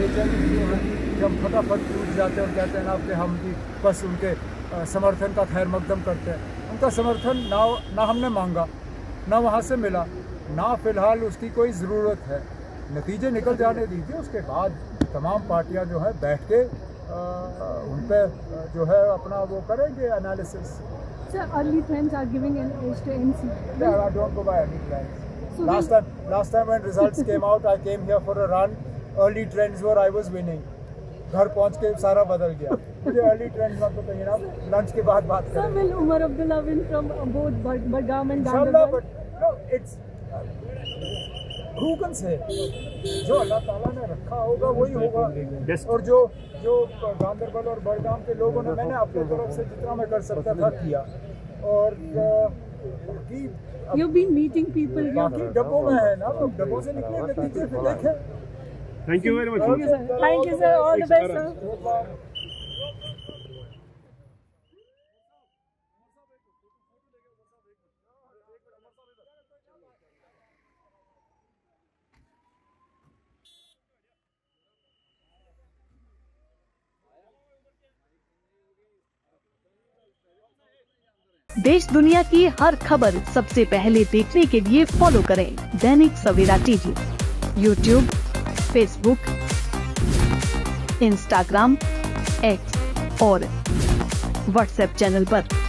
बेचैनी क्यों है कि हम फटाफट टूट जाते हैं और कहते हैं ना कि हम भी बस उनके समर्थन का खैर मकदम करते हैं। उनका समर्थन ना हमने मांगा, ना वहाँ से मिला, ना फिलहाल उसकी कोई ज़रूरत है। नतीजे निकल जाने दीजिए, उसके बाद तमाम पार्टियां जो है बैठ के उन पर जो है अपना वो करेंगे analysis. Sir, early trends are giving an edge to NC. Yeah, I don't go by early trends. So last time when results came out, I came here for a run. Early trends were I was winning. घर पहुंच के सारा बदल गया। मुझे early trends मत बताइए ना, लंच के बाद बात करें। Sir, will Umar Abdullah win from both Budgam and Inshallah, Ganderbal? but no, it's who can say? जो अल्लाह ताला ने रखा होगा वही होगा। और जो गांदरबल और बड़गाम के लोगों ने, मैंने अपनी तरफ से जितना मैं कर सकता था किया। और बाकी You've been meeting people. बाकी डब्बों में है ना, तो डब्बों से निकले नतीजे फिर देखें। Thank you very much. Thank you, sir. Thank you, sir. All the best, sir. देश दुनिया की हर खबर सबसे पहले देखने के लिए फॉलो करें Dainik Savera TV, YouTube, Facebook, Instagram, X और व्हाट्सएप चैनल पर।